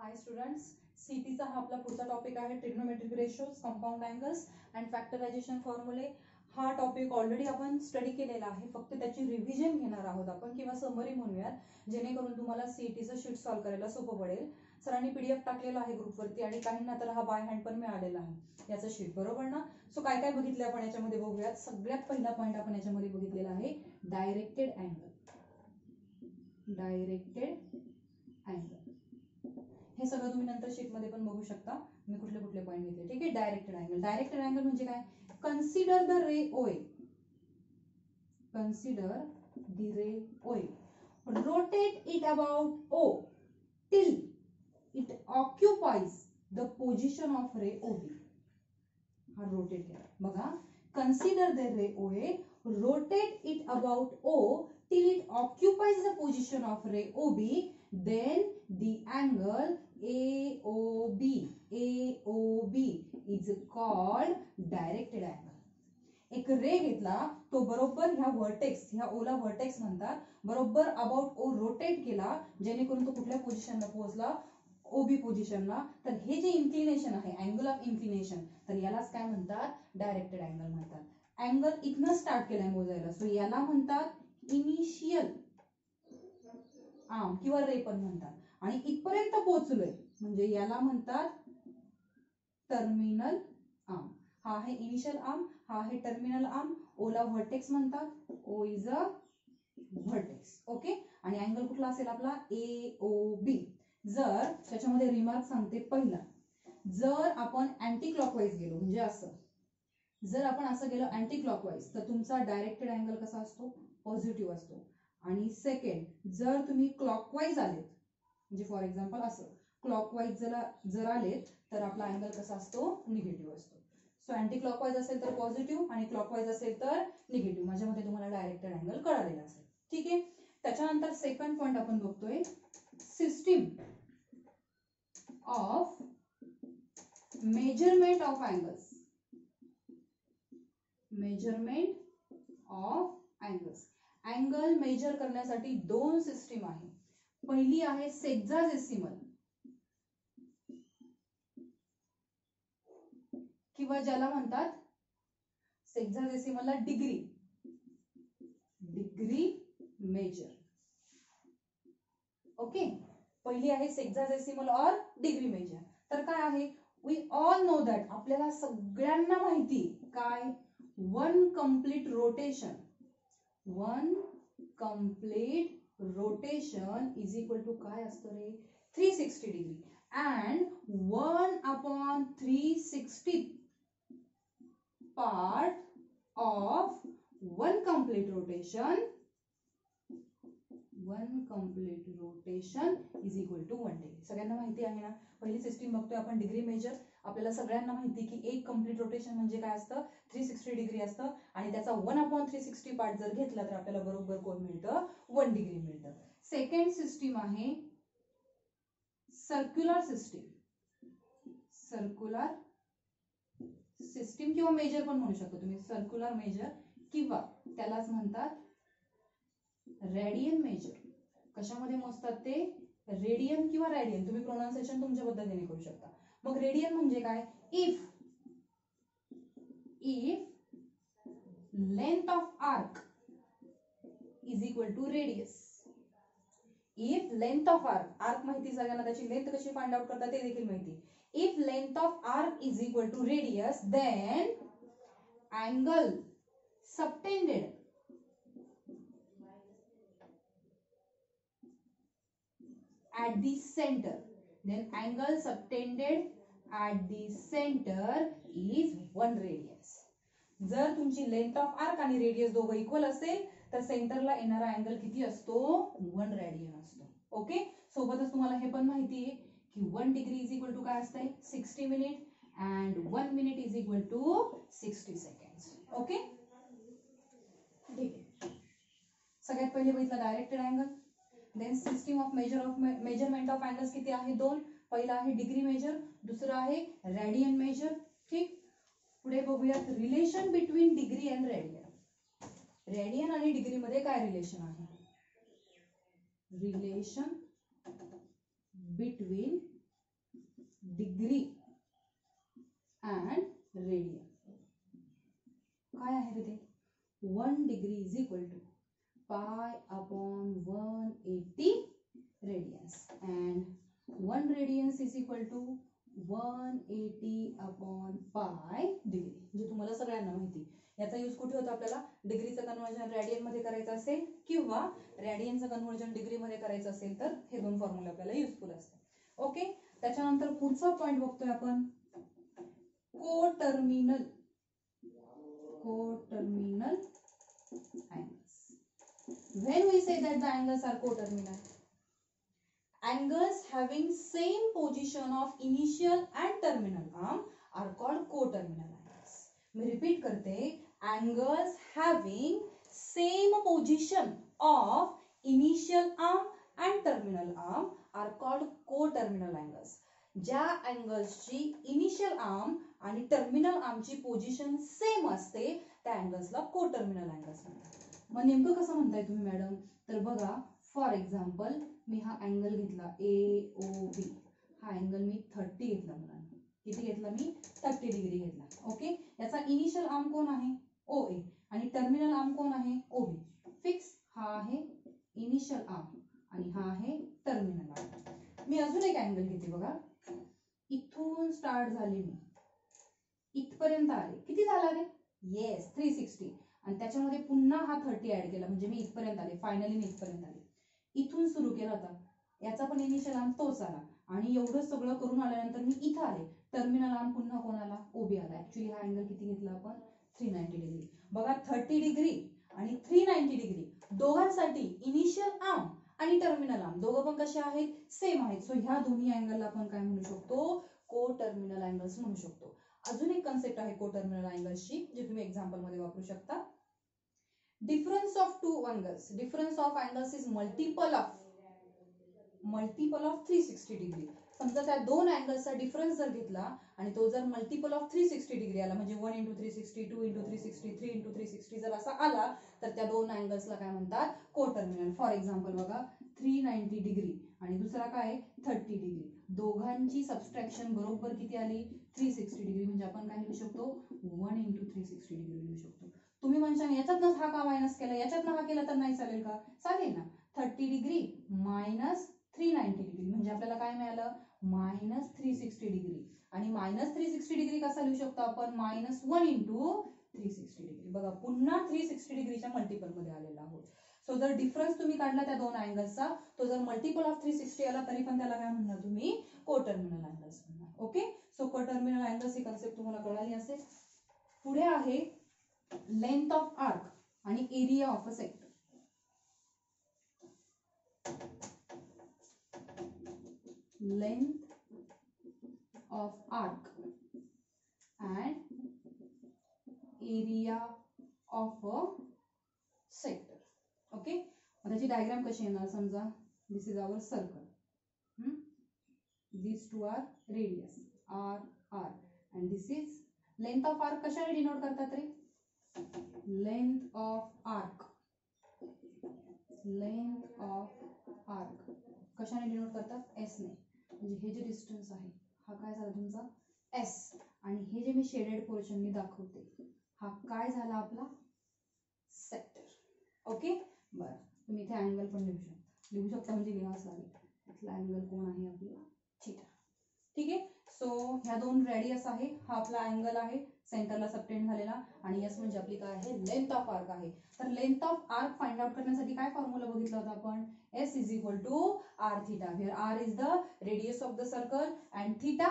हाय students, सीटीचा हा आपला पुढचा टॉपिक आहे trigonometric ratios, compound angles and factorization फॉर्म्युले. हा टॉपिक ऑलरेडी आपण स्टडी केलेला आहे, फक्त त्याची रिव्हिजन घेणार आहोत आपण किंवा समरी म्हणूयात, जेणेकरून तुम्हाला सीईटीचं शीट सॉल्व्ह करायला सोपं पडेल. सरांनी पीडीएफ टाकलेला आहे ग्रुपवरती आणि काहींना तर हा बाय हँड पण मिळालेला आहे याचं शीट, बरोबर ना? सो काय काय बघितलं आपण याच्यामध्ये बघूयात. सगळ्यात पहिला पॉईंट आपण याच्यामध्ये बघितलेला आहे डायरेक्टेड अँगल. डायरेक्टेड अँगल हे सगळं तुम्ही नंतर शीट मध्ये पण बघू शकता मी कुठले कुठले पॉईंट घेतले. ठीक आहे. Directed angle. डायरेक्टेड अँगल म्हणजे काय? कन्सिडर द रे ओए. Consider the ray OA. Rotate it about O till it occupies the position of ray OB. हा रोटेट केला बघा. Consider the ray OA, rotate it about O till it occupies the position of ray OB, then the angle AOB is called directed angle. एक रे घेतला, तो बरोबर ह्या vertex, ह्या ओला vertex म्हणतात, बरोबर अबाउट ओ रोटेट केला, जेणेकरून तो कुठल्या पोझिशनला पोहोचला? ओबी पोझिशनला. तर हे जे इन्क्लिनेशन आहे, अँगल ऑफ इन्क्लिनेशन, तर यालाच काय म्हणतात? डायरेक्टेड अँगल म्हणतात. अँगल इथनं स्टार्ट केलाय मोजायला, सो याला म्हणतात इनिशियल आर्म किंवा रे पण म्हणतात. आणि इथपर्यंत पोहोचलोय म्हणजे याला म्हणतात टर्मिनल आर्म. हा आहे इनिशियल आर्म, हा आहे टर्मिनल आर्म. ओला व्हर्टेक्स म्हणतात. O is a vertex. Okay. आणि अँगल कुठला असेल आपला? AOB. जर त्याच्यामध्ये रिमार्क सांगते पहिला, जर आपण अँटी क्लॉकवाईज गेलो म्हणजे असं, जर आपण असं गेलो अँटी क्लॉकवाईज, तर तुमचा डायरेक्टेड अँगल कसा असतो? पॉझिटिव्ह असतो. आणि सेकंड, जर तुम्ही क्लॉकवाईज आलेत म्हणजे फॉर एक्झाम्पल असं क्लॉकवाईज जर आलेत तर आपला अँगल कसा असतो? निगेटिव्ह असतो. सो अँटी क्लॉकवाईज असेल तर पॉझिटिव्ह आणि क्लॉकवाईज असेल तर निगेटिव्ह. माझ्यामध्ये तुम्हाला डायरेक्टेड अँगल कळालेला असेल. ठीक आहे. त्याच्यानंतर सेकंड पॉइंट आपण बघतोय system of measurement of angles. Measurement of angles. Angle measure करण्यासाठी दोन सिस्टीम आहे. पहिली आहे सेक्झाडेसिमल किंवा ज्याला म्हणतात सेक्झाडेसिमलला डिग्री मेजर. ओके. पहिली आहे सेक्झाडेसिमल और डिग्री मेजर. तर काय आहे? वी ऑल नो दॅट, आपल्याला सगळ्यांना माहिती काय? One complete rotation is equal to काय असतं रे? 360 degree. And 1/360 part of one complete rotation is equal to 1 degree. सगळ्यांना माहिती आहे ना? पहिली सिस्टीम बघतोय आपण डिग्री मेजर. आपल्याला सगळ्यांना माहिती की एक कंप्लीट रोटेशन म्हणजे काय असतं? 360 डिग्री असतं. आणि त्याचा 1/360 पार्ट जर घेतला तर आपल्याला बरोबर कोण मिळतं? 1 डिग्री मिळतं. सेकंड सिस्टीम आहे सर्क्युलर सिस्टीम किंवा मेजर पण म्हणू शकतो तुम्ही. सर्क्युलर मेजर किंवा त्यालाच म्हणतात रेडियन मेजर. कशामध्ये मोजतात ते? रेडियन किंवा रॅडियन. तुम्ही प्रोनाउन्सिएशन तुमच्या पद्धतीने करू शकता. मग रेडियन म्हणजे काय? If length of arc is equal to radius. If length of arc माहिती सगळ्यांना, त्याची लेंथ कशी फाइंड आउट करतात ते देखील माहिती. If length of arc is equal to radius, then angle subtended at the center is 1 radius. जर तुमची लेंथ ऑफ आर्क आणि रेडियस दोघं इक्वल असेल तर सेंटरला येणारा अँगल किती असतो? 1 रेडियन असतो. ओके. सोबतच तुम्हाला हे पण माहिती आहे की 1 डिग्री इज इक्वल टू काय असतंय? 60 minute and 1 minute is equal to 60 seconds. Okay. ठीक आहे. सगळ्यात पहिले बघितलं directed angle. Then system of measurement of angles किती आहे? दोन. पहिला आहे डिग्री मेजर, दुसरा आहे रॅडियन मेजर. ठीक. पुढे बघूयात relation between degree and radian. Radian आणि डिग्री मध्ये काय रिलेशन आहे? Relation between degree and radian. काय आहे रे ते? 1 degree is equal to pi upon 180 radians and 1 radians is equal to 180 upon pi degree. म्हणजे तुम्हाला सगळ्यांना माहिती याचा यूज कुठे होतो? आपल्याला डिग्रीचं कन्व्हर्जन रेडियन मध्ये करायचं असेल किंवा रेडियनचं कन्व्हर्जन डिग्री मध्ये करायचं असेल तर हे दोन फॉर्म्युले आपल्याला युजफुल असतात. ओके, त्याच्यानंतर पुढचा पॉइंट बघतोय आपण coterminal angles. When we say that the angles are coterminal, angles having same position of initial and terminal arm are called coterminal angles. मैं repeat करते, angles having same position of initial arm and terminal arm are called coterminal angles. ज्या अँगल्सची initial arm आणि terminal आर्मची position same असते त्या अँगल्सला coterminal angles म्हणतात. मग नेमकं कसं म्हणताय तुम्ही मॅडम? तर बघा, फॉर एक्झाम्पल मी हा अँगल घेतला AOB. हा अँगल मी 30 घेतला मुलांना. किती घेतला मी? 30 डिग्री घेतला. ओके, याचा इनिशियल आर्म कोण आहे? OA आणि टर्मिनल आर्म कोण आहे? OB. फिक्स. हा आहे इनिशियल आर्म आणि हा आहे टर्मिनल आर्म. मी अजून एक अँगल घेते बघा. इथून स्टार्ट झाले मी इथपर्यंत आले. किती झाला रे? येस, 360. आणि त्याच्यामध्ये पुन्हा हा 30 ऍड केला म्हणजे मी इथपर्यंत आले. फायनली मी इथपर्यंत आले. इथून सुरू केला होता, याचा पण इनिशियल आर्म तोच आला आणि एवढं सगळं करून आल्यानंतर मी इथं आले. टर्मिनल आर्म पुन्हा कोण आला? OB आला. ऍक्च्युली हा अँगल किती घेतला आपण? 390 डिग्री. बघा, 30 डिग्री आणि 390 डिग्री दोघांसाठी इनिशियल आर्म आणि टर्मिनल आर्म दोघं पण कसे आहेत? सेम आहेत. सो ह्या दोन्ही अँगलला आपण काय म्हणू शकतो? कोटर्मिनल अँगल्स म्हणू शकतो. अजून एक कन्सेप्ट आहे कोटर्मिनल अँगल्सची जे तुम्ही एक्झाम्पल मध्ये वापरू शकता. Difference of two angles. Difference of angles is multiple of 360 degree. समजा त्या दोन अँगल्सचा डिफरन्स जर घेतला आणि तो जर मल्टिपल ऑफ 360 डिग्री आला म्हणजे 1 × 360, 2 × 360, 3 × 360 जर असा आला तर त्या दोन अँगल्सला काय म्हणतात? कोटर्मिनल. फॉर एक्झाम्पल बघा, 390 डिग्री आणि दुसरा काय? 30 डिग्री. दोघांची सबस्ट्रॅक्शन बरोबर किती आली? 360 डिग्री. म्हणजे आपण काय लिहू शकतो? 1 × 360 डिग्री लिहू शकतो. तुम्ही म्हणशाल याच्यातनंच हा का मायनस केला, याच्यातनं हा केला तर नाही चालेल का? चालेल ना. 30 डिग्री मायनस 390 डिग्री म्हणजे आपल्याला काय मिळालं? Minus 360 degree. आणि मायनस 360 डिग्री कसा लिहू शकतो आपण? Minus 1 × 360 degree. बघा, पुन्हा 360 डिग्रीच्या मल्टिपल मध्ये आलेला आहोत. सो जर डिफरन्स तुम्ही काढला त्या दोन अँगल्सचा, तो जर मल्टिपल ऑफ 360 आला तरी पण त्याला काय म्हणणार तुम्ही? कोटर्मिनल अँगल्स म्हणणार. ओके, सो कोटर्मिनल अँगल्स ही कन्सेप्ट तुम्हाला कळाली असेल. पुढे आहे लेंथ ऑफ आर्क आणि area of a sector. Length of arc and area of a sector. Okay, त्याची डायग्राम कशी येणार? समजा this is our circle. these two are radius r and this is length of arc. कशाने denote करतात रे? length of arc. length of arc कशाने denote करतात? s ने. म्हणजे हे जे डिस्टन्स आहे हा काय झाला तुमचा? s. आणि हे जे मी शेडेड पोर्शन ने दाखवते हा काय झाला आपला? सेक्टर. ओके, बरं, तुम्ही इथे अँगल पण लिहू शकता म्हणजे लिहावंच लागेल. इथला अँगल कोण आहे? आपला थीटा. ठीक आहे. सो ह्या दोन रेडियस आहे, हा आपला अँगल आहे सेंटरला सबटेंड झालेला आणि एस म्हणजे आपली काय आहे? लेंथ ऑफ आर्क आहे. तर length of arc find out करण्यासाठी काय फॉर्म्युला बघितला होता आपण? S is equal to r theta, where r is the radius of the circle and theta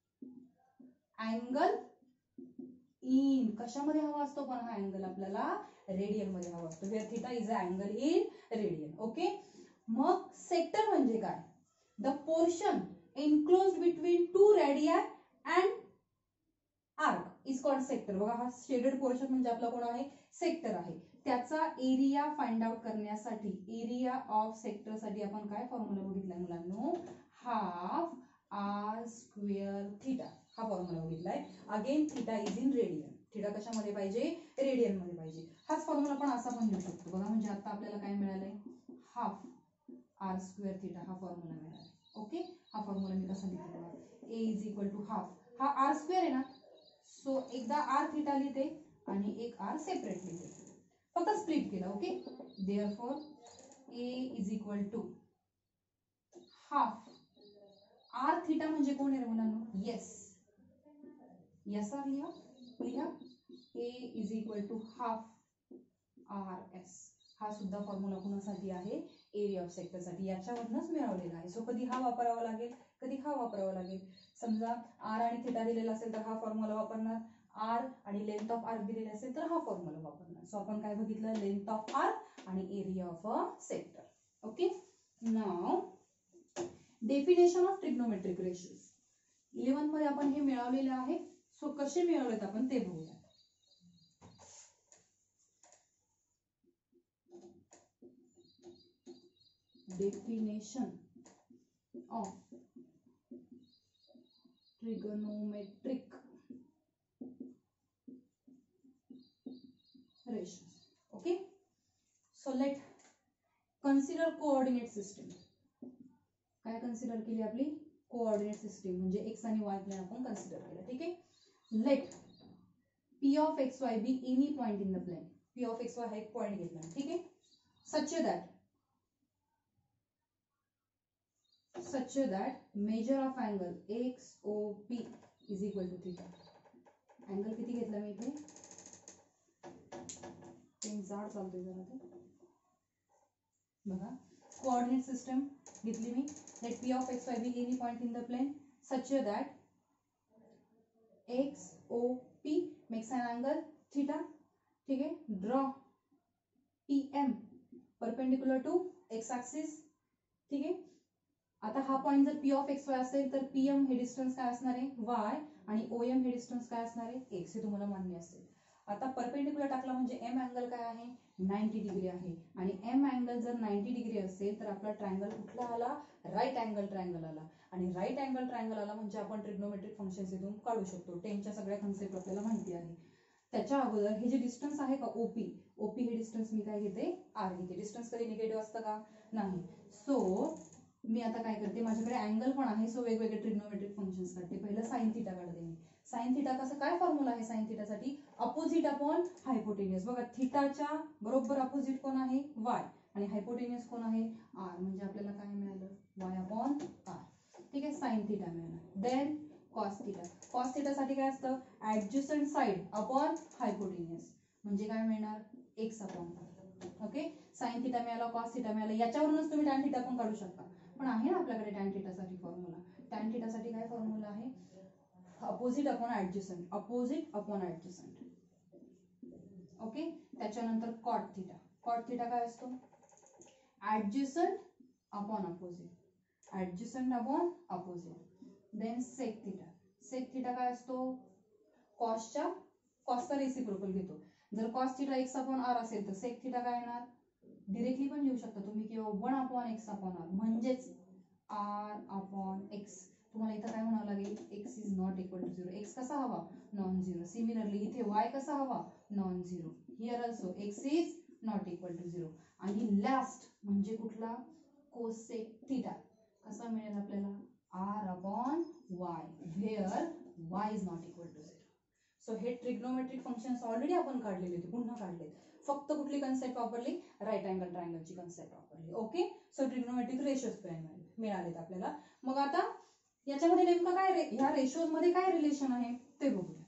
angle in. कशामध्ये हवा असतो पण हा अँगल आपल्याला? रेडियन मध्ये हवा असतो. Where theta is a angle in radian. Okay, मग सेक्टर म्हणजे काय? The portion enclosed between two radii and arc is called sector. बघा, हा शेडेड पोर्शन म्हणजे आपला कोण आहे? सेक्टर आहे. त्याचा एरिया फाइंड आउट करण्यासाठी एरिया ऑफ सेक्टर साठी आपण काय फॉर्म्युला बघितलाय मुलांनो? हाफ r स्क्वेअर थीटा हा फॉर्म्युला बघितलाय. Again theta is in radian. थीटा कशामध्ये पाहिजे? रेडियन मध्ये पाहिजे. हाच फॉर्म्युला पण असा पण लिहू शकतो बघा. म्हणजे आता आपल्याला काय मिळालंय? हाफ r स्क्वेअर थीटा हा फॉर्म्युला मिळाला. ओके, हा फॉर्म्युला मी कसा लिहितो बघा. A is equal to half. हा आर स्क्वेअर आहे ना, सो एकदा आर थिटा लिहिते आणि एक आर सेपरेट लिहिते, फक्त स्प्लिट केलं. Okay, therefore A is equal to half R theta म्हणजे कोण आहे रे मुलांनो? येस, येस आर लिहा, लिहा. A is equal to half R S. हा सुद्धा फॉर्म्युला कुणासाठी आहे? Area of सेक्टरसाठी. याच्यावरूनच मिळवलेला आहे. सो कधी हा वापरावा लागेल, कधी हा वापरावा लागेल. समजा आर आणि थिटा दिलेला असेल तर हा फॉर्म्युला वापरणार, आर आणि लेंथ ऑफ आर दिलेले असेल तर हा फॉर्म्युला वापरणार. सो आपण काय बघितलं? लेंथ ऑफ आर आणि area of a sector. Okay, नाव डेफिनेशन ऑफ ट्रिग्नोमेट्रिक रेशियोज. 11 मध्ये आपण हे मिळवलेले आहे. सो कसे मिळवलेत आपण ते बघूया. Definition of trigonometric ratios. Okay, so let consider coordinate system. काय कन्सिडर केली आपली? कोऑर्डिनेट सिस्टीम म्हणजे एक्स आणि वाय प्लेन आपण कन्सिडर केलं. ठीक आहे, let P of X Y be any point in the plane. P of X Y हा एक पॉइंट घेतला. ठीक आहे, such that measure of angle XOP is equal to theta. Angle किती घेतला मी इथे? पेन जाड चालतोय जरा ते बघा. कोऑर्डिनेट सिस्टम घेतली मी. Let P of X Y be any point in the plane such that XOP makes an angle theta. ठीक आहे, draw PM perpendicular to X axis. ठीक आहे, आता हा पॉइंट जर पी ऑफ एक्स वाय असेल तर PM हे डिस्टन्स काय असणार आहे? वाय, आणि OM हे डिस्टन्स काय असणार आहे? एक्स. हे तुम्हाला मान्य असेल. आता परपेंडिक्युलर टाकला म्हणजे M अँगल काय आहे? 90 डिग्री आहे. आणि M अँगल जर 90 डिग्री असेल तर आपला ट्रायंगल कुठला आला? राईट अँगल ट्रायंगल आला. आणि राईट अँगल ट्रायंगल आला म्हणजे आपण ट्रिग्नोमेट्रिक फंक्शन्स इथून काढू शकतो. 10च्या सगळ्या कन्सेप्ट आपल्याला माहिती आहे. त्याच्या अगोदर हे जे डिस्टन्स आहे का OP हे डिस्टन्स मी काय घेते? R घेते. डिस्टन्स कधी निगेटिव्ह असतं का? नाही. सो मी आता काय करते, माझ्याकडे अँगल पण आहे. सो वेगवेगळे ट्रिग्नोमेट्रिक फंक्शन्स काढते. पहिलं साइन थिटा काढते मी. साइन थिटा कसं काय फॉर्म्युला आहे साइन थिटासाठी? Opposite upon hypotenuse. बघा, थिटाच्या बरोबर अपोजिट कोण आहे? वाय, आणि हायपोटेनियस कोण आहे? आर. म्हणजे आपल्याला काय मिळालं? Y upon R. ठीक आहे, साइन थिटा मिळाला. Then cos theta. कॉस थिटासाठी काय असतं? Adjacent side upon hypotenuse. म्हणजे काय मिळणार? X upon R. Okay, sine theta मिळाला, कॉस थिटा मिळाला. याच्यावरूनच तुम्ही टॅन थिटा पण काढू शकता. पण आहे ना आपल्याकडे टॅन थिटासाठी फॉर्म्युला. टॅन थिटासाठी काय फॉर्म्युला आहे? Opposite upon adjacent. Opposite upon adjacent. Okay, त्याच्यानंतर कॉट थिटा. कॉट थिटा काय असतो? Adjacent upon opposite. Adjacent upon opposite. Then sec theta. Sec theta काय असतो? कॉसचा रेसिप्रोकल घेतो. जर cos theta X upon R असेल तर सेक थिटा काय येणार? डिरेक्टली पण लिहू शकता तुम्ही, किंवा 1 अपॉन एक्स अपॉन आर म्हणजेच आर अपॉन एक्स. तुम्हाला इथं काय म्हणावं लागेल? X is not equal to 0. एक्स कसा हवा? Non zero. सिमिलरली इथे वाय कसा हवा? Non zero. Here also X is not equal to 0. आणि लास्ट म्हणजे कुठला? Cosec theta. कसा मिळेल आपल्याला? R upon Y, where Y is not equal to 0. So हे ट्रिग्नोमेट्रिक फंक्शन्स ऑलरेडी आपण काढलेले होते, पुन्हा काढले. फक्त कुठली कन्सेप्ट वापरली? राईट अँगल ट्रायंगलची कन्सेप्ट वापरली. ओके, सो ट्रिग्नोमेट्रिक रेशोज मिळालेत आपल्याला. मग आता याच्यामध्ये नेमकं काय, ह्या रेशोज मध्ये काय रिलेशन आहे ते बघूया.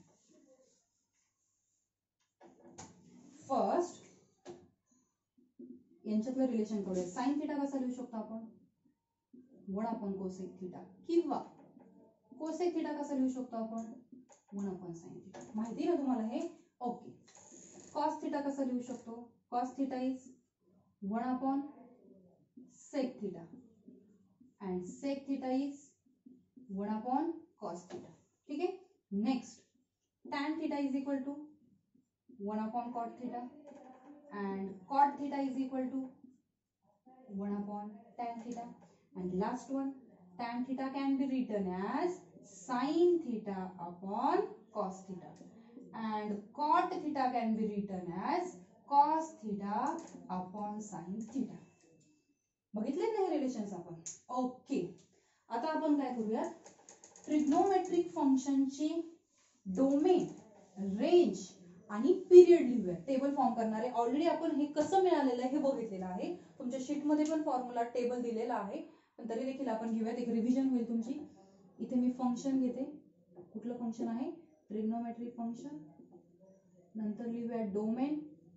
फर्स्ट यांच्यातलं रिलेशन करूया. साइन थिटा कसा लिहू शकतो आपण? 1 अपॉन कोसेक थिटा. किंवा कोसेक थिटा कसा लिहू शकतो आपण? 1 अपॉन साइन थिटा. माहिती ना तुम्हाला हे? ओके. कॉस थिटा कसा लिहू शकतो? Cos theta is 1 upon sec theta, and sec theta is 1 upon cos theta. ठीक आहे, next tan theta is equal to 1 upon cot theta, and cot theta is equal to 1 upon tan theta, and last one, tan theta can be written as sin theta upon cos theta, and cot theta can be written as cos theta upon sin theta. बघितले ना हे relations आपण? Okay, आता आपण काय करूया, trigonometric फंक्शनचे domain, range आणि पिरियड लिहूया. टेबल फॉर्म करणार आहे. ऑलरेडी आपण हे कसं मिळालेलं आहे हे बघितलेलं आहे. तुमच्या शीटमध्ये पण फॉर्म्युला टेबल दिलेला आहे, पण तरी देखील आपण घेऊयात. एक रिव्हिजन होईल तुमची. इथे मी फंक्शन घेते. कुठलं फंक्शन आहे? Trigonometric function. नंतर लिहूया डोमेन,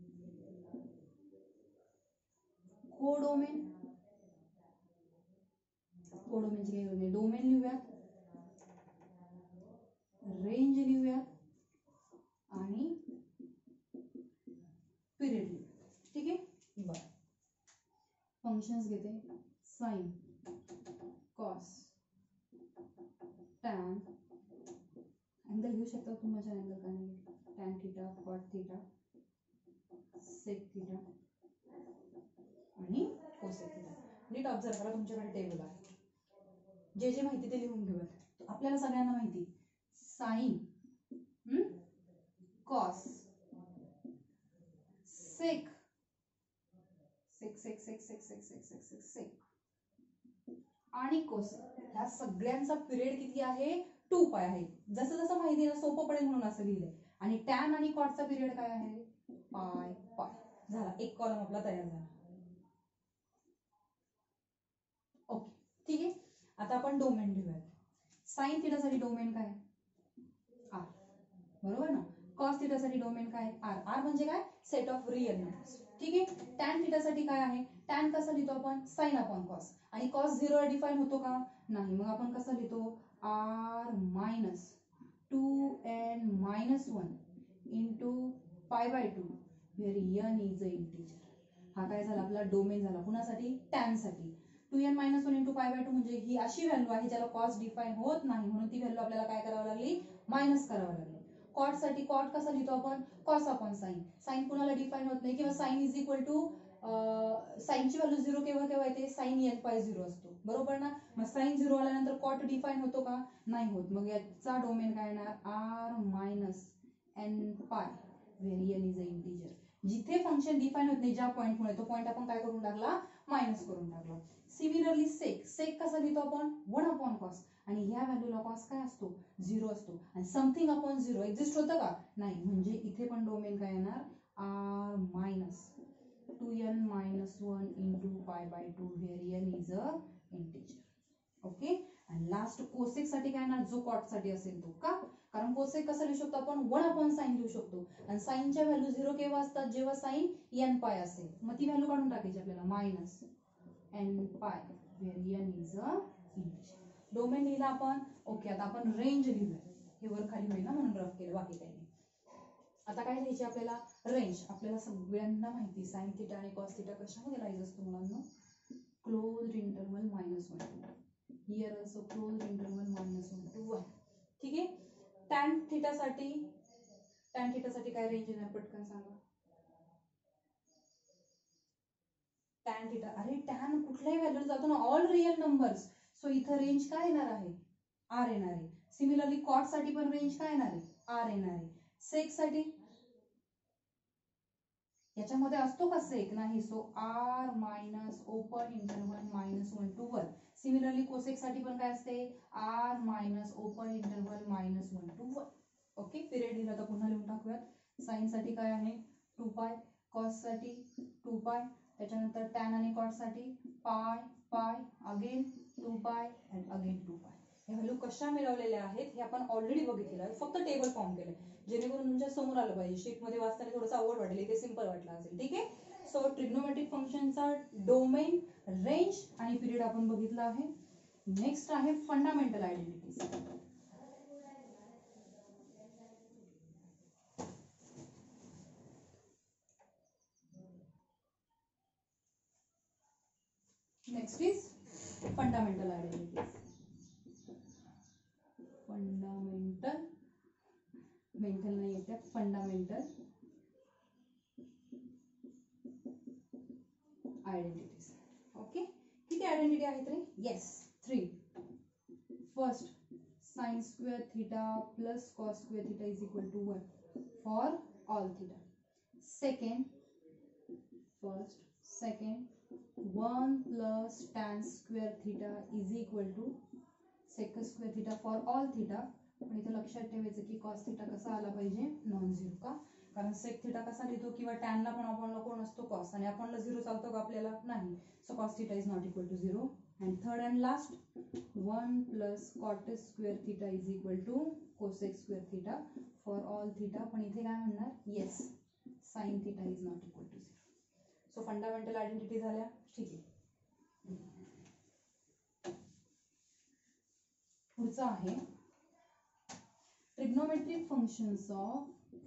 कोडोमेन. कोडोमेनची काही गरज नाही. डोमेन लिहूयात, रेंज लिहूयात आणि पिरियड लिहूयात. ठीक आहे. बरं, फंक्शन्स घेते. Sign, cos, tan. अँगल घेऊ शकता तुम्ही. माझ्या अँगल काय नाही. Tan theta, cot theta, sec theta आणि कोसेक थीटा. नीट ऑब्झर्व करा, तुमच्याकडे टेबल आहे. जे जे माहिती ते लिहून घेऊयात. आपल्याला सगळ्यांना माहिती साइन, कॉस, सेक, सेक सेक सेक सेक सेक सेक सेक सेक सेक आणि कोसेक. ह्या सगळ्यांचा पिरियड किती आहे? 2 पाय आहे. जसं जसं माहिती ना सोपं पडेल म्हणून असं लिहिलंय. आणि टॅन आणि कॉटचा पिरियड काय आहे? पाय पाय. झाला, एक कॉलम आपला तयार झाला. ओके, ठीक आहे. आता आपण डोमेन लिहूयात. साइन थीटासाठी डोमेन काय? आर, बरोबर ना. कॉस थीटासाठी डोमेन काय? आर. आर म्हणजे काय? Set of real numbers. ठीक आहे. टॅन थीटासाठी काय आहे? टॅन कसं लिहितो आपण? Sine upon cos. आणि कॉस 0 डिफाइन होतो का? नाही. मग आपण कसं लिहितो? R minus 2n-1 into pi by 2 where n is a integer. हा काय झाला? आपला डोमेन झाला. कुणासाठी? टॅन साठी. 2n-1 इंटू पाय बाय 2 म्हणजे ही अशी व्हॅल्यू आहे ज्याला कॉस डिफाइन होत नाही, म्हणून ती व्हॅल्यू आपल्याला काय करावी लागली? मायनस करावी लागली. कॉट साठी कॉट कसा लिहितो आपण? Cos upon sine. साइन कुणाला डिफाइन होत नाही, किंवा साइन इज इक्वल टू साइनची व्हॅल्यू 0 केव्हा केव्हा येते? साइन n पाय 0 असतो, बरोबर ना. मग साइन 0 आल्यानंतर कॉट डिफाइन होतो का? नाही होत. मग याचा डोमेन काय येणार? R minus n pi where n is a integer. जिथे फंक्शन डिफाइन होत नाही, ज्या पॉइंट मुळे, तो पॉइंट आपण काय करून टाकला? मायनस करून टाकला. सिमिलरली सेक, सेक कसा लिहितो आपण? 1 अपॉन कॉस. आणि ह्या व्हॅल्यूला कॉस काय असतो? 0 असतो. आणि समथिंग अपॉन 0 एक्झिस्ट होतं का? नाही. म्हणजे इथे पण डोमेन काय येणार? R minus 2n-1 into pi by 2 where n is a integer. Okay. आणि लास्ट कोसेक साठी काय येणार? जो कॉट साठी असेल तो. का? कारण कोसेक कसं लिहू शकतो आपण? 1 अपॉन साइन लिहू शकतो. आणि साइनच्या व्हॅल्यू 0 केव्हा असतात? जेव्हा साइन n पाय असेल. मग ती व्हॅल्यू काढून टाकायची आपल्याला. Minus n pi where n is a integer. Domain लिहिला आपण. ओके. आता आपण रेंज लिहूया. हे वर खाली होईल ना म्हणून रफ केलं, बाकी काही नाही. आता काय लिहायचे आपल्याला? रेंज. आपल्याला सगळ्यांना माहिती साइन थीटा आणि कॉस थीटा कशामध्ये राहायचं असतो मुलांना? Closed interval -1. Here also closed interval -1 to 1. ठीक आहे. टॅन थीटासाठी काय रेंज येणार? पटकन सांगा. टॅन थीटा, अरे टॅन कुठल्याही व्हॅल्यू जातो ना, ऑल रियल नंबर्स. सो इथं रेंज काय येणार आहे? आर येणार आहे. सिमिलरली कॉट साठी पण रेंज काय येणार आहे? आर येणार आहे. सेक साठी याच्यामध्ये असतो का सेक? नाही. So R minus open interval -1 to 1. Similarly cosec साठी पण काय असते? R minus open interval -1 to 1. Okay. Period लिहिला तर पुन्हा लिहून टाकूयात. साइन साठी काय आहे? 2 पाय. कॉस साठी 2 पाय. त्याच्यानंतर टॅन आणि कॉट साठी पाय पाय, अगेन 2 पाय अँड अगेन 2 पाय. हे व्हॅल्यू कशा मिळवलेल्या आहेत हे आपण ऑलरेडी बघितलेलं आहे. फक्त टेबल फॉर्म केलंय जेणेकरून तुमच्या समोर आलं पाहिजे. शीट मध्ये वाचताना थोडंसं अवघड वाटेल, इथे सिंपल वाटलं असेल. ठीक आहे. सो ट्रिग्नोमेट्रिक फंक्शनचा डोमेन, रेंज आणि पिरियड आपण बघितलं आहे. नेक्स्ट आहे fundamental identities. Next is fundamental identities. Fundamental, mental नाही येते, फंडामेंटल आयडेंटिटीज. ओके. किती आयडेंटिटी आहेत रे? Yes, 3. First, sine square theta plus cos square theta is equal to 1 for all theta. Second, 1 plus tan square theta is equal to sec square theta for all theta. पण इथे लक्षात ठेवायचं की cos theta कसा आला पाहिजे, non zero. का? कारण सेक थिटा कसा लिहितो किंवा टॅनला पण आपण कोण असतो कॉस, आणि आपणला झिरो चालतो का आपल्याला, नाही. So cos theta is not equal to zero. And third and last 1 plus cot square theta is equal to cosec square theta for all theta. पण इथे काय म्हणणार, yes sine theta is not equal to zero. So fundamental identity झाल्या. ठीक आहे. पुढचा आहे trigonometric functions of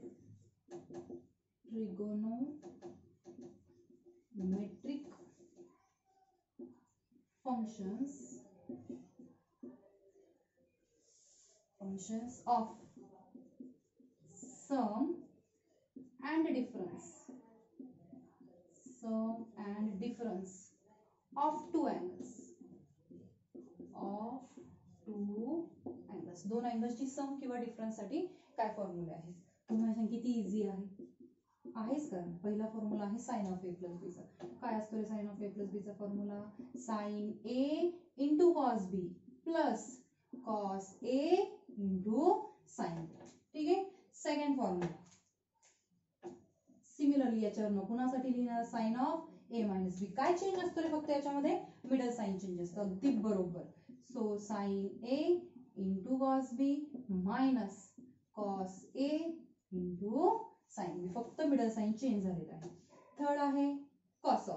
functions of sum and difference of two angles. दोन अँगल्सची सम किंवा डिफरन्स साठी काय फॉर्म्युला आहे. तुम्हाला सांग किती इझी आहेच. कारण पहिला फॉर्म्युला आहे sine of A plus B चा. काय असतो रे sine of A plus B चा formula, sine A into cos B plus cos A into sine B. ठीक आहे. सेकंड फॉर्म्युला सिमिलरली याच्यावर कुणासाठी लिहिणार, sine of A minus B. काय चेंज असतो रे फक्त याच्यामध्ये, मिडल साइन चेंज असतो. अगदी बरोबर. So sine A into cos B minus cos A into sine B. फक्त मिडल साइन चेंज झालेला आहे. थर्ड आहे cos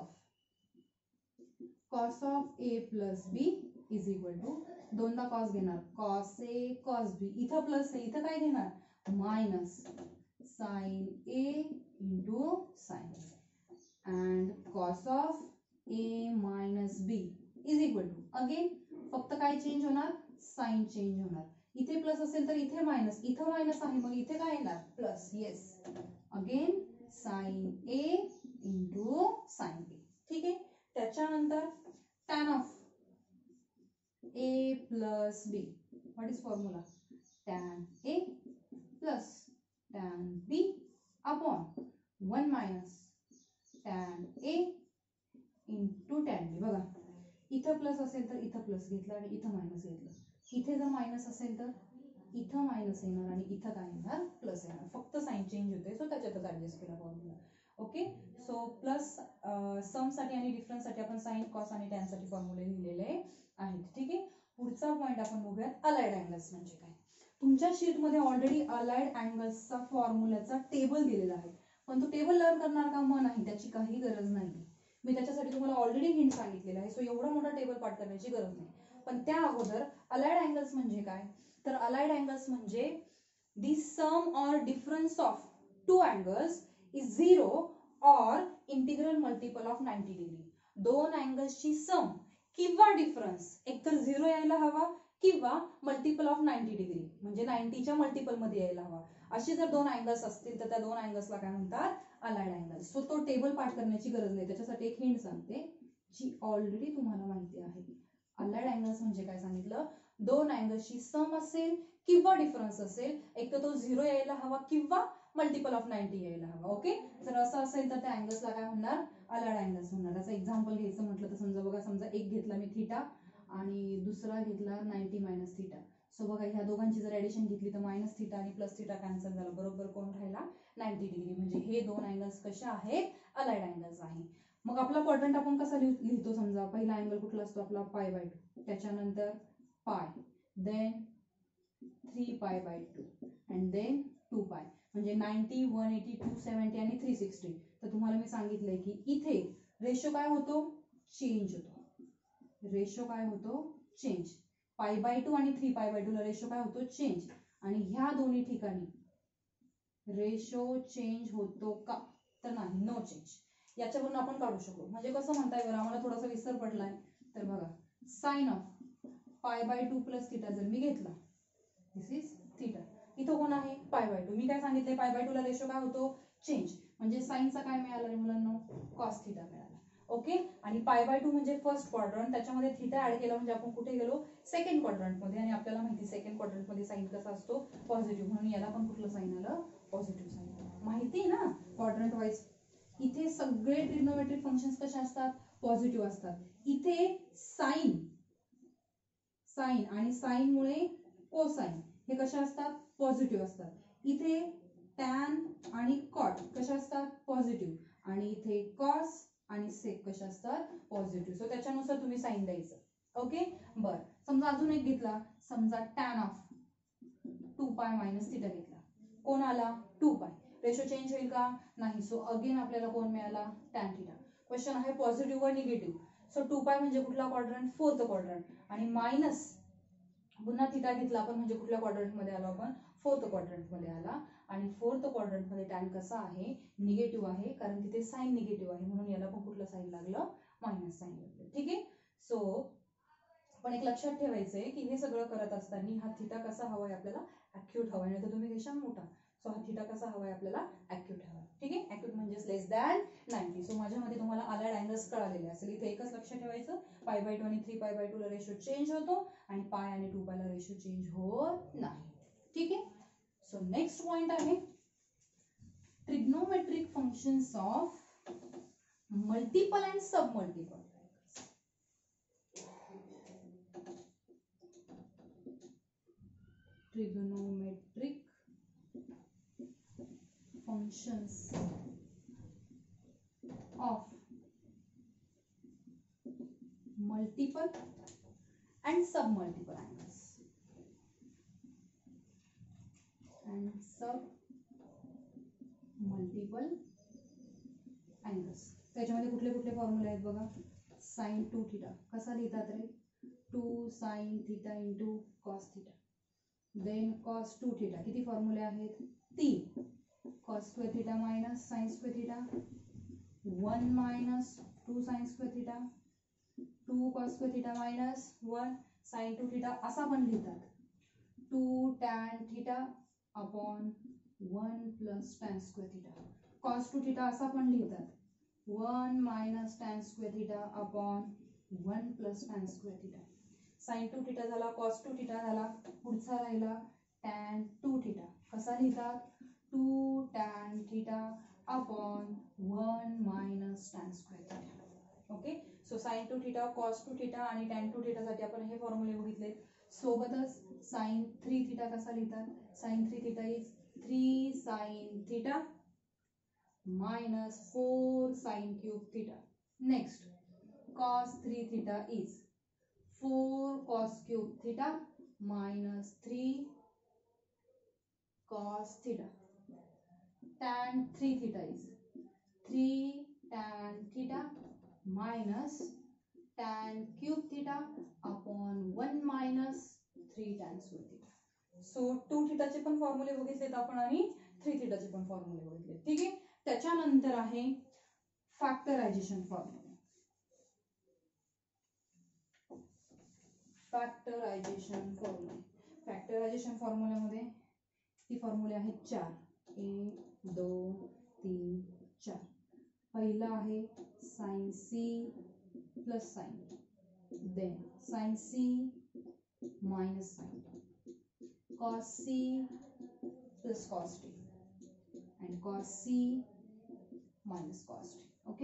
of A plus B is equal to, दोनदा कॉस घेणार, कॉस ए कॉस बी. इथं प्लस आहे, इथं काय घेणार, minus sine A into sine B. And cos of A minus B is equal to, again फक्त काय चेंज होणार, साइन चेंज होणार. इथे प्लस असेल तर इथे मायनस, इथं मायनस आहे मग इथे काय येणार, plus. Yes, again sine A into sine B. ठीक आहे. त्याच्यानंतर tan of A plus B. What is formula, tan A plus tan B upon 1 minus tan A into tan B. बघा इथं प्लस असेल तर इथं प्लस घेतलं आणि इथं मायनस घेतलं. इथे जर मायनस असेल तर इथं मायनस येणार आणि इथं काय येणार, प्लस येणार. फक्त साइन चेंज होते, सो त्याच्यातच ऍडजस्ट केला formula. Okay. So plus sum साठी आणि डिफरन्स साठी आपण साइन, कॉस आणि टॅन साठी फॉर्म्युले लिहिलेले आहेत. ठीक आहे. पुढचा पॉइंट आपण बघूयात, अलाइड अँगल्स म्हणजे काय. तुमच्या शीट मध्ये ऑलरेडी अलाइड अँगल्सचा फॉर्म्युलाचा टेबल दिलेला आहे, पण तो टेबल लर्न करणार का, मग नाही, त्याची काही गरज नाही. मी त्याच्यासाठी तुम्हाला ऑलरेडी हिंट सांगितलेला आहे. सो एवढा मोठा टेबल पाठ करण्याची गरज नाही. पण त्या अगोदर अलाइड अँगल्स म्हणजे काय, तर अलाइड अँगल्स म्हणजे the sum or difference of two angles is zero or integral multiple of 90 degree. दोन अँगल्सची सम किंवा डिफरन्स एकतर झिरो यायला हवा किंवा मल्टिपल ऑफ 90 डिग्री, म्हणजे 90च्या मल्टिपल मध्ये यायला हवा. अशी जर दोन अँगल्स असतील तर त्या दोन अँगल्सला काय म्हणतात, अलाइड अँगल्स. सो तो टेबल पाठ करण्याची गरज नाही. त्याच्यासाठी एक हिंट सांगते जी ऑलरेडी तुम्हाला माहिती आहे. अलाइड अँगल्स म्हणजे काय सांगितलं, दोन अँगल्सची सम असेल किंवा डिफरन्स असेल, एक तर तो झिरो यायला हवा किंवा मल्टिपल ऑफ 90 यायला हवा. ओके. जर असं असेल तर त्या अँगल्सला काय म्हणणार, अलाइड अँगल्स म्हणणार. याचं एक्झाम्पल घ्यायचं म्हटलं तर समजा बघा, समजा एक घेतला मी थिटा आणि दुसरा घेतला 90 मायनस थिटा. सो बघा ह्या दोघांची जर ऍडिशन घेतली तर मायनस थिटा आणि प्लस थिटा कॅन्सल झाला, बरोबर कोण राहिला, 90 डिग्री. म्हणजे हे दोन अँगल्स कशा आहेत, अलाइड अँगल्स आहे. मग आपला क्वाड्रंट आपण कसा लिहितो, समजा पहिला अँगल कुठला असतो आपला, π/2, त्याच्यानंतर पाय, देन 3π/2 अँड देन 2π. म्हणजे 90, 180, 270 आणि 360. तर तुम्हाला मी सांगितलंय की इथे रेशो काय होतो, चेंज होतो. रेशो काय होतो, चेंज. π/2 आणि 3π/2 ला रेशो काय होतो, चेंज. आणि ह्या दोन्ही ठिकाणी रेशो चेंज होतो का, तर नाही, नो चेंज. याच्यावरून आपण काढू शकतो. म्हणजे कसं म्हणताय बरं, आम्हाला थोडासा विसर पडलाय. तर बघा, साइन ऑफ π/2 प्लस थिटा जर मी घेतला, दिस इज थिटा. इथं कोण आहे, π/2. मी काय सांगितले, π/2 ला रेशो काय होतो, चेंज. म्हणजे साइनचा काय मिळाला रे मुलांना, कॉस थिटा मिळाला. ओके. आणि π/2 म्हणजे फर्स्ट क्वाड्रंट, त्याच्यामध्ये थिटा ऍड केला म्हणजे आपण कुठे गेलो, सेकंड क्वाड्रंट मध्ये. आणि आपल्याला माहिती सेकंड क्वाड्रंट मध्ये साइन कसा असतो, पॉझिटिव्ह. म्हणून याला पण कुठलं साइन आलं, पॉझिटिव्ह साइन. माहिती आहे ना, क्वाड्रंट वाईज. इथे सगळे ट्रिग्नोमेट्रिक फंक्शन्स कसे असतात, पॉझिटिव्ह असतात. इथे साइन साइन आणि साइन मुळे कोसाइन हे कशा असतात पॉझिटिव्ह असतात. इथे टॅन आणि कॉट कशा असतात पॉझिटिव्ह आणि इथे कॉस आणि सेक कशा असतात पॉझिटिव्ह. सो त्याच्यानुसार तुम्ही साइन द्यायचं. ओके बर समजा अजून एक घेतला समजा tan of 2 pi minus theta घेतला कोण आला 2 पाय. रेशो चेंज होईल का नाही. सो अगेन आपल्याला कोण मिळाला टॅन थिटा. क्वेश्चन आहे पॉझिटिव्ह व निगेटिव्ह. सो 2 पाय म्हणजे कुठला क्वाड्रंट फोर्थ क्वाड्रंट आणि मायनस पुन्हा थिटा घेतला आपण म्हणजे कुठल्या क्वाड्रंट मध्ये आलो आपण फोर्थ क्वाड्रंट मध्ये आला आणि फोर्थ क्वाड्रंट मध्ये टॅन कसा आहे निगेटिव्ह आहे कारण तिथे साइन निगेटिव्ह आहे म्हणून याला पण कुठलं साइन लागलं मायनस साइन लागलं. ठीक आहे. सो पण एक लक्षात ठेवायचंय की हे सगळं करत असताना हा थिटा कसा हवाय आपल्याला ऍक्यूट हवाय नाही तर तुम्ही घेशाल मोठा. सो हा थिटा कसा हवाय आपल्याला ऍक्यूट हवाय. ठीक आहे ऍक्यूट म्हणजे लेस दॅन 90. सो माझ्यामध्ये तुम्हाला अलाइड अँगल्स कळालेले असेल. इथे एकच लक्षात ठेवायचं π/2 आणि 3π/2 ला रेशो चेंज होतो आणि पाय आणि 2 पाय ला रेशो चेंज होत नाही. ठीक आहे. सो नेक्स्ट पॉइंट आहे trigonometric functions of multiple and sub multiple. Trigonometric functions of multiple and submultiple angles and submultiple angles. त्याच्यामध्ये कुठले कुठले फॉर्म्युले आहेत बघा. sin 2 थीटा कसा लिहितात रे 2 sin theta into cos theta. Then cos 2 theta किती फॉर्म्युले आहेत 3. cos square theta minus sin square theta 1 minus 2 sin square theta 2 cos square theta minus 1 sin 2 theta असा पण लिहितात 2 tan theta upon 1 plus tan square theta. cos 2 theta असा पण लिहितात 1 minus tan square theta upon 1 plus tan square theta. sin 2 theta झाला cos 2 theta झाला पुढचा राहिला tan 2 थीटा कसा लिहितात 2 tan theta upon 1 minus tan square theta. Okay so sin 2 theta cos 2 theta आणि tan 2 थीटा साठी आपण हे फॉर्म्युले बघितले. सोबतच sin 3 थीटा कसा लिहितात sin 3 theta is 3 sin theta minus 4 sin cube theta. Next, cos 3 theta is 4 cos cube theta minus 3 cos theta. Tan 3 theta is 3 tan theta minus tan cube theta upon 1 minus 3 tan square theta. So 2 theta चे पण फॉर्म्युले बघितलेत आपण आणि 3 theta चे पण फॉर्म्युले बघितले. ठीक आहे. त्याच्यानंतर आहे factorisation formula. Factorisation formula factorisation फॉर्म्युल्यामध्ये ती फॉर्म्युले आहेत 4 1 2 3 4. पहिला आहे sin c plus sin then sin c minus sin cos c plus cos t and cos c minus cos t. Okay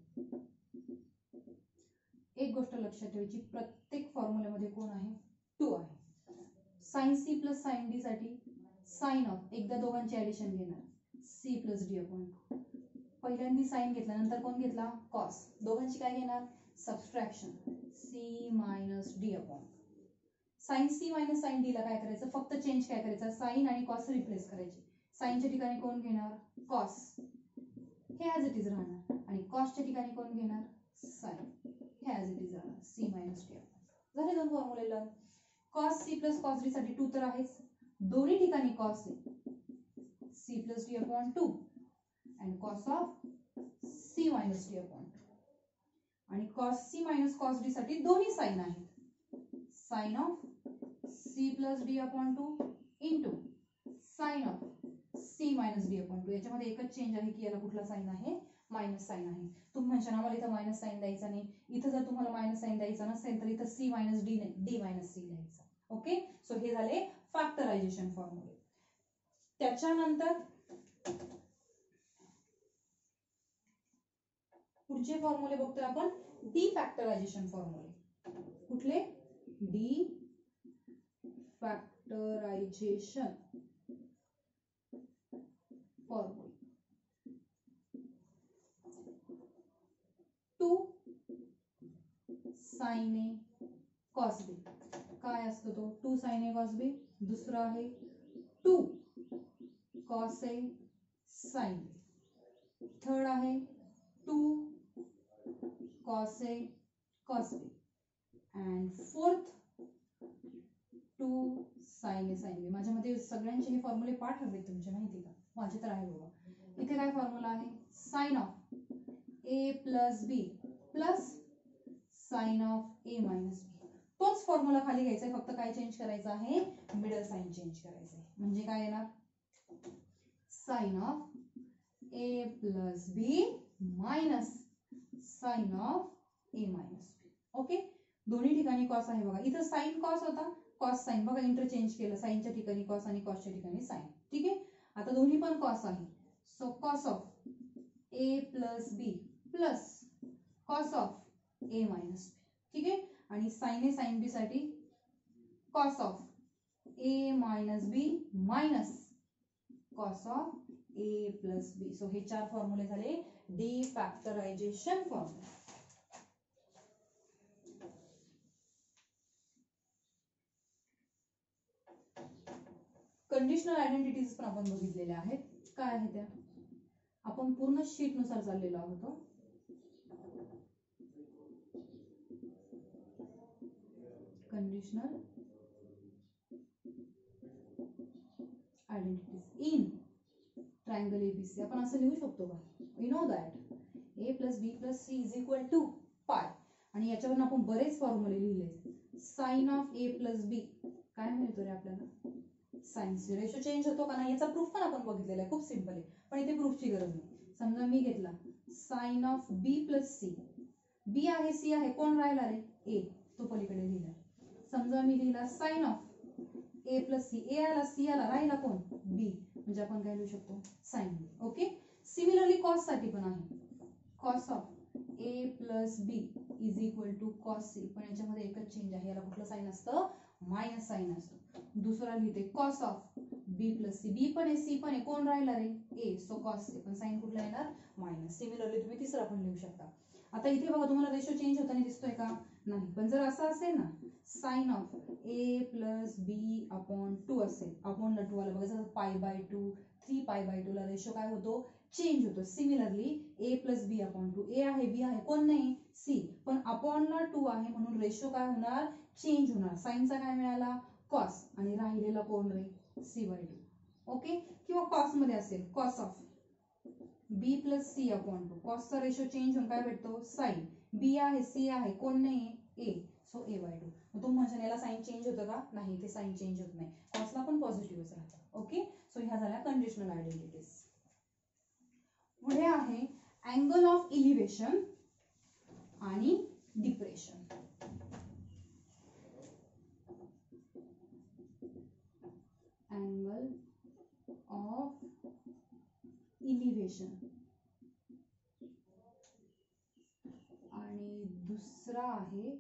एक गोष्ट लक्षात ठेवायची प्रत्येक फॉर्म्युल्यामध्ये कोण आहे 2 आहे. sin c plus sin d साठी sin ऑफ एकदा दोघांचे ऍडिशन घेणार c प्लस d अपॉन 2. पहिल्यांदा sin घेतला नंतर कोण घेतला cos दोघांची काय घेणार subtraction c minus d upon. sin c minus sin d ला काय करायचं फक्त चेंज काय करायचं sin आणि cos रिप्लेस करायचे. sin च्या ठिकाणी कोण घेणार cos हे ॲज इट इज राहणार आणि cos च्या ठिकाणी कोण घेणार sin हे ॲज इट इज राहणार c मायनस d अपॉन. झाले दोन फॉर्म्युले learn. cos c plus cos d साठी 2 तर आहेच दोन्ही ठिकाणी cos c plus d upon 2 and cos of c minus d upon 2 आणि cos c minus cos d साठी दोन्ही साइन आहेत sin of c plus d upon 2 into sin of c minus d upon 2. याच्यामध्ये एकच change आहे की याला कुठला साइन आहे मायनस साइन आहे. तुम्ही म्हणशाल आम्हाला इथं मायनस साइन द्यायचा नाही. इथं जर तुम्हाला मायनस साइन द्यायचा नसेल तर इथं c मायनस d नाही d मायनस c लिहायचं. ओके सो हे झाले फॅक्टरायझेशन फॉर्म्युले. त्याच्यानंतर पुढचे फॉर्म्युले बघतोय आपण डी फॅक्टरायझेशन फॉर्म्युले. कुठले defactorisation formula 2 sin A cos B काय असतो तो 2 sin A cos B दुसरा आहे 2 cos A sin B third आहे 2 cos A cos B and fourth 2 sin A sin B माझ्यामध्ये सगळ्यांचे हे फॉर्म्युले पाठ हवेत तुमचे माहिती का माझे तर आहे बाबा इथे काय फॉर्म्युला आहे sin of A plus B plus sin of A minus B तोच फॉर्म्युला खाली घ्यायचा आहे फक्त काय चेंज करायचं आहे मिडल साइन चेंज करायचं आहे म्हणजे काय येणार sin of A plus B minus sin of A minus B okay दोन्ही ठिकाणी कॉस आहे बघा इथं साइन कॉस होता कॉस साइन बघा इंटरचेंज केलं साइनच्या ठिकाणी कॉस आणि कॉसच्या ठिकाणी साइन ठीक आहे आता दोन्ही पण कॉस आहे so cos of A plus B plus cos of A minus B ठीक आहे आणि sin A sin B साठी cos of A minus B minus cos of A plus B so हे चार फॉर्म्युले झाले डिफॅक्टरायझेशन फॉर्म्युला कंडिशनल आयडेंटिटीज पण आपण बघितलेल्या आहेत काय आहे त्या आपण पूर्ण शीट नुसार चाललेलो आहोत conditional identities in triangle ABC आपण असं लिहू शकतो का you know that a plus b plus c is equal to pi आणि याच्यावरून आपण बरेच फॉर्म्युले लिहिले sine of a plus b काय मिळतो रे आपल्याला साइन सी रेशो चेंज होतो का नाही याचा प्रूफ पण आपण बघितलेला आहे खूप सिंपल आहे पण इथे प्रूफची गरज नाही समजा मी घेतला sine of b plus c b आहे c आहे कोण राहिला रे a तो पलीकडे लिहिला समजा मी लिहिला sine of a plus c a आला c आला राहिला कोण b म्हणजे आपण काय लिहू शकतो sine b okay similarly cos साठी पण आहे cos of a plus b is equal to cos c पण याच्यामध्ये एकच चेंज आहे याला कुठलं साइन असतं मायनस साइन असतं दुसरा लिहिते cos of b plus c b पण आहे c पण आहे कोण राहिला रे a सो cos c पण साइन कुठला येणार मायनस सिमिलरली तुम्ही तिसरा पण लिहू शकता आता इथे बघा तुम्हाला रेशो चेंज होताना दिसतोय का नाही पण जर असं असेल ना sine of a plus b upon 2 असेल अपॉन ला 2 आला बघा जसं पाय बाय 2 3 पाय बाय 2 ला रेशो काय होतो चेंज होतो similarly a plus b upon 2 a आहे b आहे कोण नाही c पण अपॉन ला 2 आहे म्हणून रेशो काय होणार चेंज होणार साइनचा काय मिळाला cos आणि राहिलेला कोण रे c by 2 ओके किंवा cos मध्ये असेल cos ऑफ b plus c upon 2 cos चा रेशो चेंज होऊन काय भेटतो sin b आहे c आहे कोण नाही a सो a by 2 मग तुम्ही म्हणशाल याला साइन चेंज होतं का नाही ते साइन चेंज होत नाही cos ला पण पॉझिटिव्हच राहतं ओके सो ह्या झाल्या कंडिशनल आयडेंटिटीज पुढे आहे अँगल ऑफ इलिव्हेशन आणि डिप्रेशन अँगल ऑफ इलिव्हेशन आणि दुसरा आहे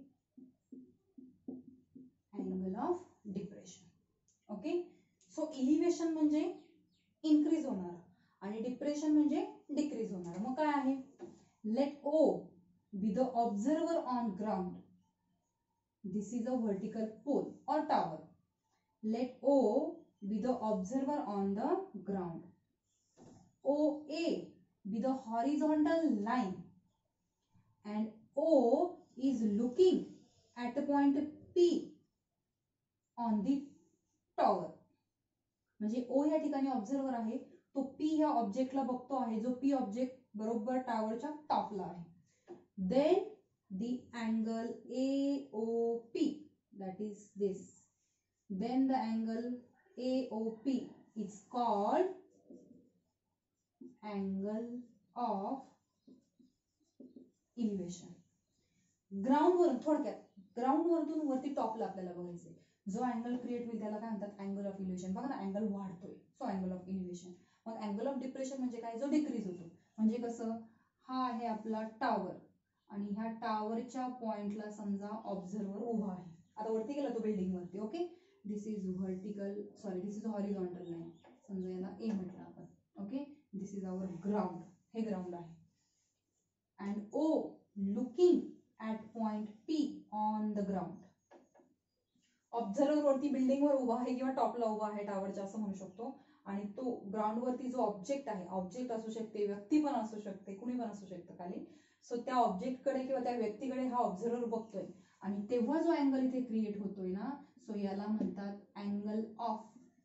angle of depression okay so elevation म्हणजे इन्क्रीज होणार आणि डिप्रेशन म्हणजे डिक्रीज होणार मग काय आहे let O be the observer on ground this is a vertical pole or tower let O be the observer on the ground O A be the horizontal line and O is looking at the point P on the tower म्हणजे O या ठिकाणी observer आहे तो P या ऑब्जेक्टला बघतो आहे जो P ऑब्जेक्ट बरोबर टावरच्या टॉपला आहे then the angle AOP that is this then the angle AOP is called angle of elevation ground वरून थोडक्यात ग्राउंड वरून वरती टॉपला आपल्याला बघायचंय जो अँगल क्रिएट होईल त्याला काय म्हणतात अँगल ऑफ इलिव्हेशन बघा ना अँगल वाढतोय सो अँगल ऑफ इलिव्हेशन मग अँगल ऑफ डिप्रेशन म्हणजे काय जो डिक्रीज होतो म्हणजे कसं हा आहे आपला टावर आणि ह्या टावरच्या पॉइंटला समजा ऑब्झर्वर उभा आहे आता वरती गेला तो बिल्डिंग वरती okay this is vertical, sorry this is horizontal line, समजा याला ए म्हटलं आपण. Okay, this is our ground, हे ग्राउंड आहे. And O looking at point P on the ground. Observer वरती बिल्डिंगवर उभा आहे किंवा टॉपला उभा आहे टावरच्या असं म्हणू शकतो. आणि तो ग्राउंड वरती जो ऑब्जेक्ट आहे, ऑब्जेक्ट असू शकते, व्यक्ती पण असू शकते, कुणी पण असू शकतं खाली. सो त्या ऑब्जेक्टकडे किंवा त्या व्यक्तीकडे हा ऑब्झर्वर बघतोय आणि तेव्हा जो अँगल इथे क्रिएट होतोय ना, सो याला म्हणतात अँगल ऑफ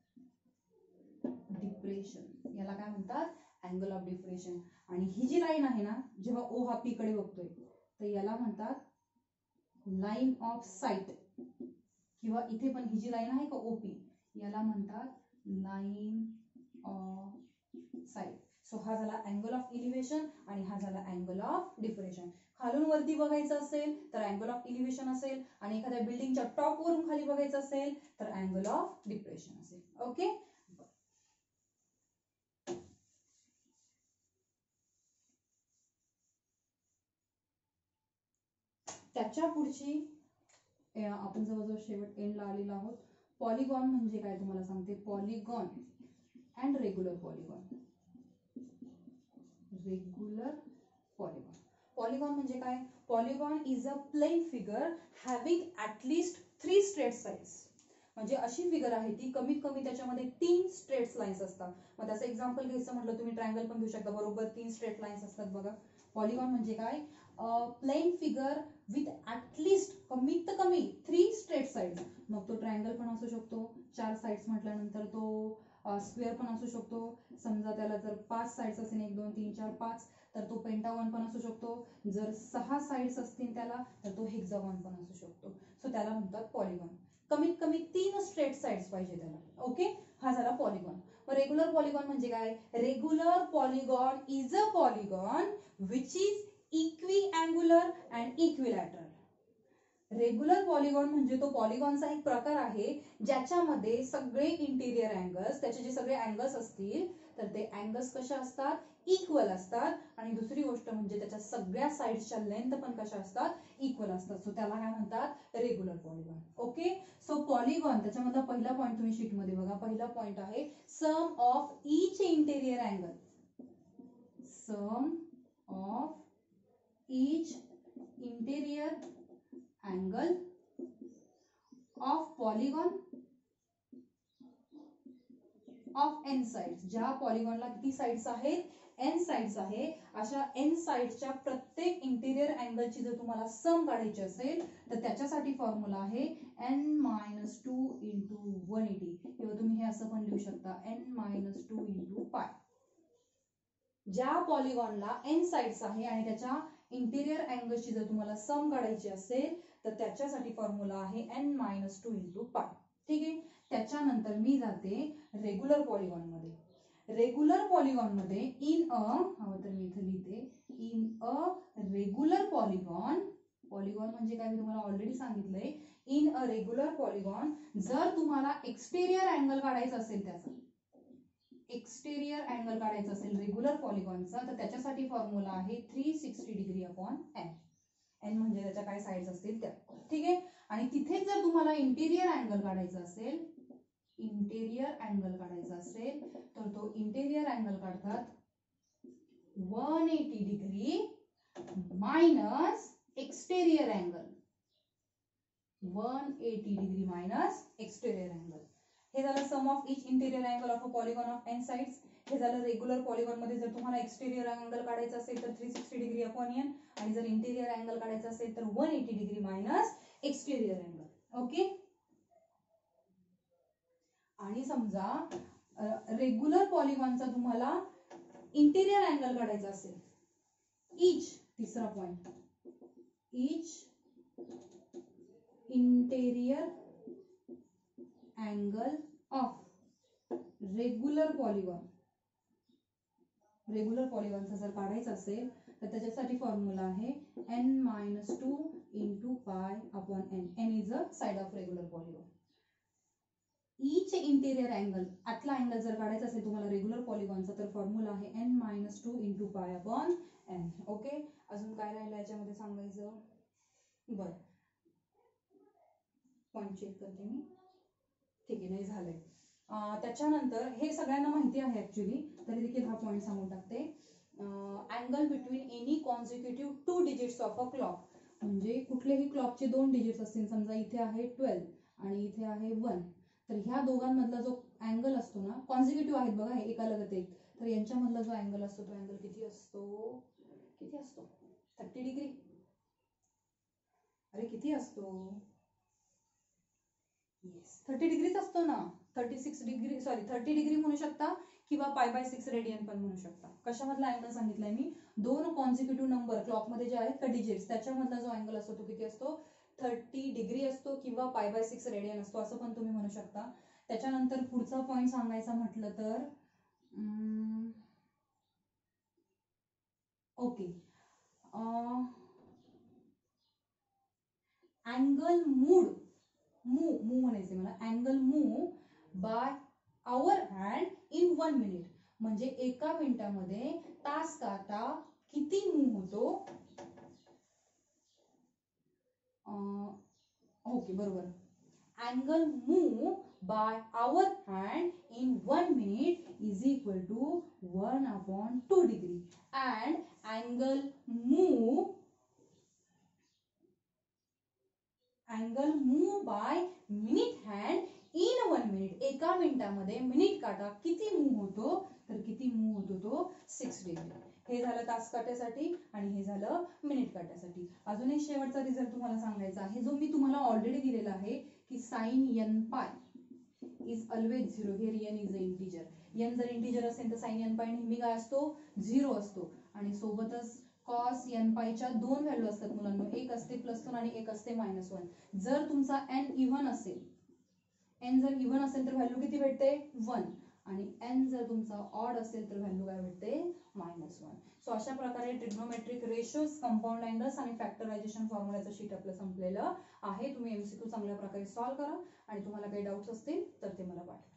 डिप्रेशन. याला काय म्हणतात? Angle of depression. आणि ही जी लाईन आहे ना, जेव्हा ओ हा पी कडे बघतोय तर याला म्हणतात लाईन ऑफ साइट, किंवा इथे पण ही जी लाईन आहे का ओपी, याला म्हणतात लाईन ऑफ साइट. सो हा झाला अँगल ऑफ इलिव्हेशन आणि हा झाला अँगल ऑफ डिप्रेशन. खालून वरती बघायचं असेल तर अँगल ऑफ इलिव्हेशन असेल, आणि एखाद्या बिल्डिंगच्या टॉप वरून खाली बघायचं असेल तर अँगल ऑफ डिप्रेशन असेल. ओके, त्याच्या पुढची आपण जवळजवळ शेवट एंडला आलेलो आहोत. पॉलिगॉन म्हणजे काय तुम्हाला सांगते. Polygon and regular polygon. Regular polygon. Polygon म्हणजे काय? Polygon is a plane figure having at least 3 straight sides. म्हणजे अशी फिगर आहे ती कमीत कमी त्याच्यामध्ये 3 स्ट्रेट लाईन्स असतात. मग त्याचं एक्झाम्पल घ्यायचं म्हटलं तुम्ही ट्रायंगल पण घेऊ शकता, बरोबर 3 स्ट्रेट लाईन्स असतात बघा. पॉलिगॉन म्हणजे काय? प्लेन फिगर विथ ॲटलिस्ट कमीत कमी 3 स्ट्रेट साइड्स. मग तो ट्रायंगल पण असू शकतो, 4 साइड्स म्हटल्यानंतर तो स्क्वेअर पण असू शकतो. समजा त्याला जर 5 साइड्स असेल, 1 2 3 4 5, तर तो पेंटागॉन पण असू शकतो. जर 6 साइड्स असतील त्याला तर तो हेक्सागॉन पण असू शकतो. सो त्याला म्हणतात पॉलिगॉन. कमीत कमी 3 स्ट्रेट साइड्स पाहिजे त्याला. ओके, हा झाला पॉलिगॉन. मग रेग्युलर पॉलिगॉन म्हणजे काय? Regular polygon is a polygon which is equiangular and equilateral. Regular polygon म्हणजे तो पॉलिगॉनचा एक प्रकार आहे ज्याच्यामध्ये सगळे इंटिरियर अँगल्स, त्याचे जे सगळे अँगल्स असतील तर ते अँगल्स कशा असतात? इक्वल असतात. आणि दुसरी गोष्ट म्हणजे त्याच्या सगळ्या साइड्सच्या लेंथ पण कशा असतात? इक्वल असतात. सो त्याला काय म्हणतात? Regular polygon. Okay, so polygon त्याच्यामधला पहिला पॉइंट तुम्ही शीट मध्ये बघा. पहिला पॉइंट आहे sum of each interior angle. Sum of each interior angle of polygon of n sides. ज्या पॉलिगॉनला किती साइड्स आहेत? एन साइड्स आहे. अशा एन साइड्सच्या प्रत्येक इंटिरियर अँगलची जर तुम्हाला सम काढायची असेल तर त्याच्यासाठी फॉर्म्युला आहे n-2 इंटू 180, किंवा तुम्ही हे असं पण लिहू शकता n-2 इंटू पाय. ज्या पॉलिगॉनला एन साइड्स आहे आणि त्याच्या इंटिरियर अँगलची जर तुम्हाला सम काढायची असेल तर त्याच्यासाठी फॉर्म्युला आहे n-2 इंटू पाय. ठीक आहे, त्याच्यानंतर मी जाते रेग्युलर पॉलिगॉन मध्ये. रेग्युलर पॉलिगॉन मध्ये इन अ, हवं तर मी इथे लिहिते, in a regular polygon. Polygon म्हणजे काय मी तुम्हाला ऑलरेडी सांगितलंय. इन अ रेग्युलर पॉलिगॉन जर तुम्हाला एक्सटेरियर अँगल काढायचा असेल, त्याचा एक्सटेरियर अँगल काढायचा असेल रेग्युलर पॉलिगॉनचा, तर त्याच्यासाठी फॉर्म्युला आहे 360 डिग्री अपॉन एन. एन म्हणजे त्याच्या काय साइड्स असतील त्या. ठीक आहे, आणि तिथे जर तुम्हाला इंटिरियर अँगल काढायचा असेल, इंटेरियर अँगल काढायचा असेल तर तो इंटेरियर अँगल काढतात 180 degree minus exterior angle. 180 degree minus exterior angle. हे झालं sum of each interior angle of a polygon of n sides. हे झालं रेग्युलर पॉलिगॉन मध्ये जर तुम्हाला एक्सटेरियर अँगल काढायचा असेल तर 360 डिग्री अपॉन एन, आणि जर इंटेरियर अँगल काढायचा असेल तर 180 degree minus exterior angle. Okay, आणि समजा रेग्युलर पॉलिगॉनचा तुम्हाला इंटेरियर अँगल काढायचा असेल, इच, तिसरा point, each interior angle of regular polygon. Regular पॉलिगॉनचा जर काढायचा असेल तर त्याच्यासाठी फॉर्म्युला आहे n-2 into pi upon n. N is a side of regular polygon. Each interior angle, आतला अँगल जर काढायचा असेल तुम्हाला रेग्युलर पॉलिगॉनचा तर फॉर्म्युला आहे n-2 into pi upon N. Okay, अजून काय राहिलं याच्यामध्ये सांगायचं? बरं, पॉइंट चेक करते मी. ठीक आहे, नाही झालंय. त्याच्यानंतर हे सगळ्यांना माहिती आहे ऍक्च्युली, तरी देखील हा पॉईंट सांगून टाकते. Angle between any consecutive 2 digits of a clock, म्हणजे कुठलेही क्लॉकचे 2 डिजिट्स असतील, समजा इथे आहे 12 आणि इथे आहे 1, तर ह्या दोघांमधला जो अँगल असतो ना, कॉन्झिक्युटिव्ह आहेत बघा, हे एका लगत एक, तर यांच्यामधला जो अँगल असतो तो अँगल किती असतो? 30 डिग्री. अरे किती असतो? येस, 30 डिग्रीच असतो ना. 36 डिग्री, सॉरी 30 डिग्री म्हणू शकता किंवा π/6 रेडियन पण म्हणू शकता. कशामधला अँगल सांगितलाय मी? 2 कॉन्झिक्युटिव्ह नंबर क्लॉकमध्ये जे आहेत का डिजिट्स, त्याच्यामधला जो अँगल असतो तो किती असतो? 30 डिग्री असतो किंवा π/6 रेडियन असतो, असं पण तुम्ही म्हणू शकता. त्याच्यानंतर पुढचा पॉईंट सांगायचा म्हटलं तर ओके, अँगल मूव म्हणायचे मला, angle move by hour hand in 1 minute, म्हणजे एका मिनिटामध्ये तास काटा किती मूव होतो? ओके बरोबर, angle move by hour hand in 1 minute is equal to 1/2 degree, and angle move by minute hand in 1 minute, एका मिनिटामध्ये मिनिट काटा किती मूव होतो? तर किती मूव होतो तो? 6 डिग्री. हे झालं तास काट्यासाठी आणि हे झालं मिनिट काट्यासाठी. अजून एक शेवटचा रिझल्ट तुम्हाला सांगायचा आहे, जो मी तुम्हाला ऑलरेडी दिलेला आहे, की sine n pi is always 0. Here n is a integer. n जर इंटिजर असेल तर साइन n पाय नेहमी काय असतो? 0 असतो. आणि सोबतच कॉस n पायच्या 2 व्हॅल्यू असतात मुलांना, एक असते +1 आणि एक असते -1. जर तुमचा n इव्हन असेल, तर व्हॅल्यू किती भेटते? 1. आणि n जर तुमचा ऑड असेल तर व्हॅल्यू काय भेटते? -1. सो अशा प्रकारे ट्रिग्नोमेट्रिक रेशोज, कंपाऊंड अँगल्स आणि फॅक्टरायझेशन फॉर्म्युलाचं शीट आपलं संपलेलं आहे. तुम्ही MCQ चांगल्या प्रकारे सॉल्व्ह करा आणि तुम्हाला काही डाऊट्स असतील तर ते मला पाठवा.